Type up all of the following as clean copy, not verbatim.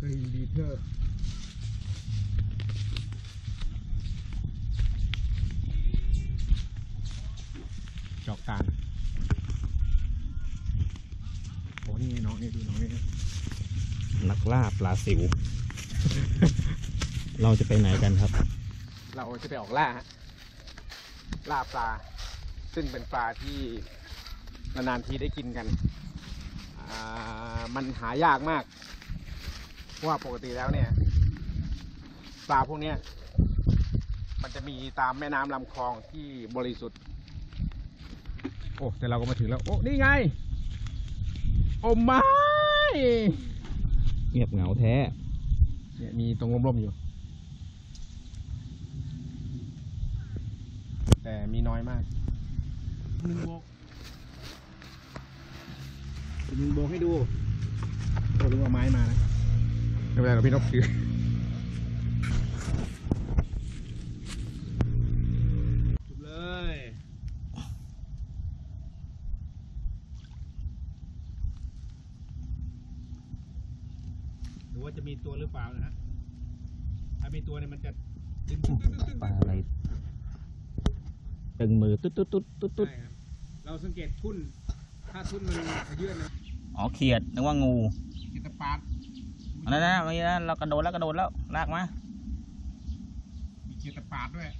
กรีดีเทอร์จอกการโอ้นี่น้องนี่ดูน้องนี่นักล่าปลาสิว เราจะไปไหนกันครับเราจะไปออกล่าล่าปลาซึ่งเป็นปลาที่นานๆทีได้กินกันมันหายากมากเพราะว่าปกติแล้วเนี่ยปลาพวกนี้มันจะมีตามแม่น้ำลำคลองที่บริสุทธิ์โอ้แต่เราก็มาถึงแล้วโอ้นี่ไงโอ้ไม่เงียบเหงาแท้เนี่ยมีตรงร่มๆอยู่แต่มีน้อยมากมึงโบกให้ดูโอ้ลุงเอาไม้มานะไม่เป็นไรเราพี่นกถือจุบเลยดูว่าจะมีตัวหรือเปล่านะฮะถ้ามีตัวเนี่ยมันจะดึงปลาอะไรตึงมือตุ๊ดตุ๊ดตุ๊ดตุ๊ดตุ๊ดเราสังเกตทุ่นถ้าทุ่นมันขยื่นนะอ๋อเขียดนึกว่างูกินตะปาดอะไรนะเมื่อกี้เรากระโดดแล้วลากมามีเขียดตะปาดด้วย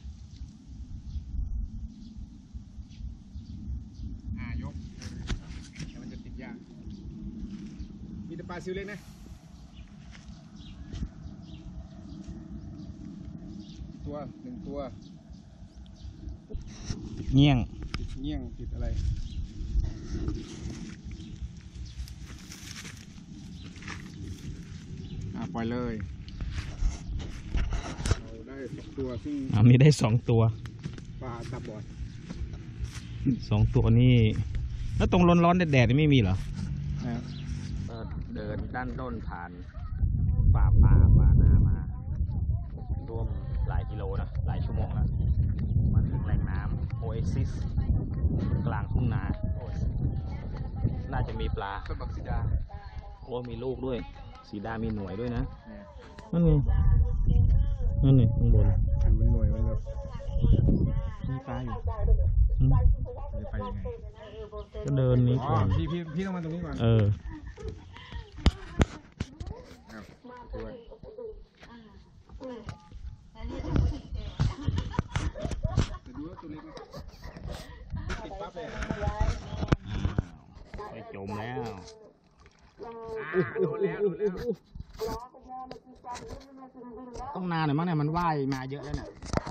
ยกแต่มันจะติดยากมีตะปาดซิวเล็กนะตัวหนึ่งตัวเงี้ยงติดอะไรปล่อยเลยเราได้2 ตัวซึ่งมีได้2 ตัวปลาตาบอด 2 ตัวนี่แล้วตรงร้อนแดดไม่มีเหรอเดินด้านต้นผ่านป่านามาร่วมหลายกิโลนะหลายชั่วโมงแล้วมาถึงแหล่งน้ำโอเอซิสกลางทุ่งนาน่าจะมีปลาต้นบักสีดาโอ้มีลูกด้วยสีดามีหน่วยด้วยนะนั่นไงข้างบนมันหน่วยมันแบบมีปลาอยู่จะไปยังไงก็เดินนี้ก่อนพี่ต้องมาตรงนี้ก่อนไปจมแล้วโดนแล้วต้องนานหน่อยมั้งเนี่ยมันว่ายมาเยอะแล้วเนี่ย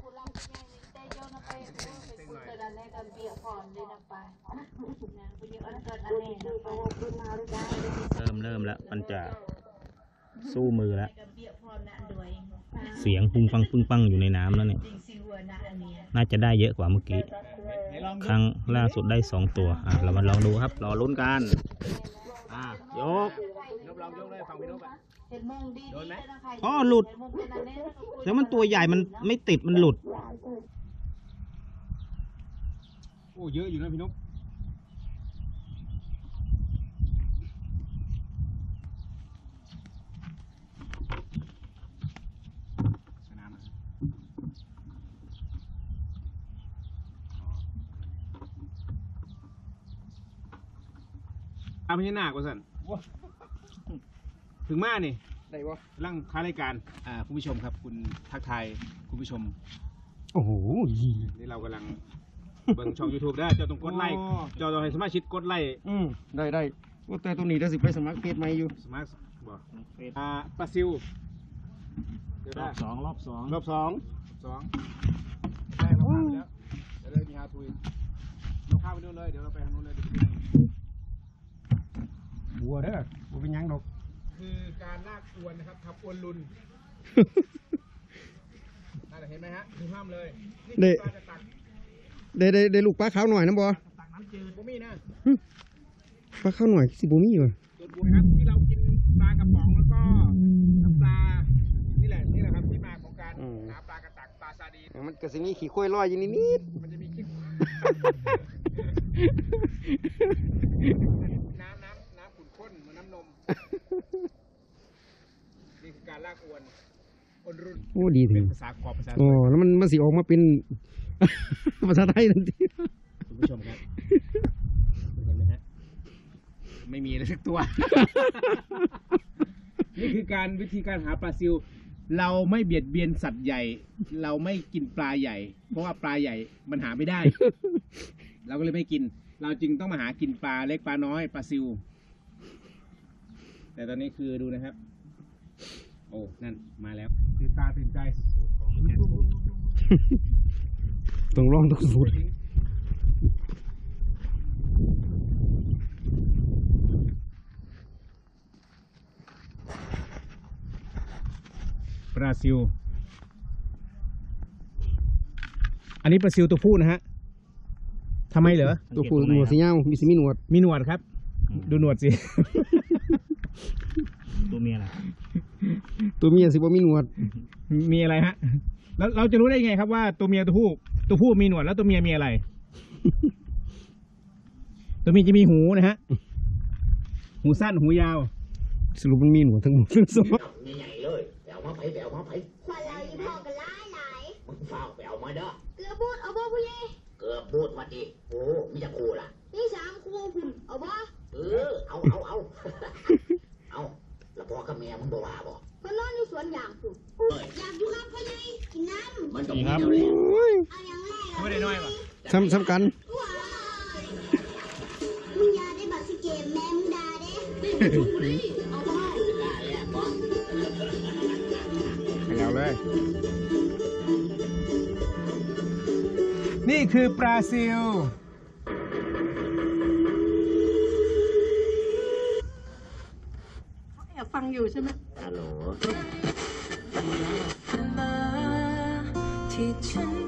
เริ่มแล้วมันจะสู้มือแล้วเสียงปุ้งปังอยู่ในน้ำแล้วเนี่ยน่าจะได้เยอะกว่าเมื่อกี้ครั้งล่าสุดได้2 ตัวเรามาลองดูครับรอลุ้นกันยกลองยกเลยฟังพี่นกโดนไหมหลุดแล้วมันตัวใหญ่มันไม่ติดมันหลุดโอ้เยอะอยู่นะพี่นกไม่ใช่หน้ากว่าสันถึงมานี่ได้วะร่างค้ารายการคุณผู้ชมครับคุณทักทายคุณผู้ชมโอ้โหนี่เรากำลังเบิ่งช่อง YouTube ได้เจ้าต้องกดไลค์เจ้าต้องให้สมาชิกกดไลค์ได้ว่าแต่ตัวนี้ได้สิไปสมัครเพจใหม่อยู่สมัครบอกปลาซิวรอบสองได้ครับผ่านไปแล้วเดี๋ยวมีฮาทุยเราข้ามไปนู่นเลยเดี๋ยวเราไปทางนู้นเลยบัวเด้อบัวเป็นยังดอกคือการลากอวนนะครับทับอวนลุนน่าจะเห็นไหมฮะดูห้ามเลยนี่ปลาจะตักได้ลูกปลาขาวหน่อยนะบอตักน้ำจืดบุมี่นะปลาขาวหน่อยสิบุมี่วะส่วนบัวครับที่เรากินปลากระป๋องแล้วก็น้ำปลานี่แหละครับที่มาของการหาปลากระตักปลาซาดีมันกระสิมีขี้ข้วยลอยอยู่นิดมันจะมีขี้น้ำขุ่นข้นเหมือนน้ำนมนี่การลากอวนรุ่นโอ้ดีถึเป็นงภาษาขอบภาษาอ๋อแล้วมันสิออกมาเป็น ภาษาไทยทันทีคุณผู้ชมครับเห็นไหมฮะไม่มีเลยสักตัว นี่คือวิธีการหาปลาซิว เราไม่เบียดเบียนสัตว์ใหญ่ เราไม่กินปลาใหญ่ เพราะว่าปลาใหญ่มันหาไม่ได้ เราก็เลยไม่กิน เราจึงต้องมาหากินปลาเล็กปลาน้อยปลาซิว แต่ตอนนี้คือดูนะครับ โอ้นั่นมาแล้วตื่นตาตื่นใจต้องลองทุกสูตรปลาซิว อันนี้ปลาซิวตัวผู้นะฮะทำไมเหรอตัวผู้หนวดสีเงามีหนวดมีหนวดครับ ดูหนวดสิตัวเมียล่ะตัวเมียสิบ่มีหนวดมีอะไรฮะ แล้วเราจะรู้ได้ไงครับว่าตัวเมียตัวผู้มีหนวดแล้วตัวเมียมีอะไร ตัวเมียจะมีหูนะฮะ หูสั้นหูยาวสรุปมันมีหนวดทั้งหมดทั้งสองใหญ่ๆเลยแปลมาไผแปลมาไผขวัญเราอีพ่อกันหลายหลายมึงฝ้าวแปลมาเด้อเกลือบูดเอาบ่ผู้ใหญ่เกือบพูดมาดิโอ้มีจะคูล่ะนี่3 คู่คุณเอาบ่เอา เอาแล้วพ่อกับแม่มึงบ่ว่าบ่เพิ่นนอนอยู่สวนยางคุณอยากอยู่ครับพ่อใหญ่กินน้ำมันต้องมีแนวแหละเอาอย่างไรไม่ได้น้อยป่ะซ้ำกันว้ายมึงอย่าได้บัตรสิเกมแม่มึงด่าเด้เอาบ่ได้แล้วบ่ไม่เอาเลย นี่คือปลาซิลแอบฟังอยู่ใช่ไหมฮัลโหลที่ฉัน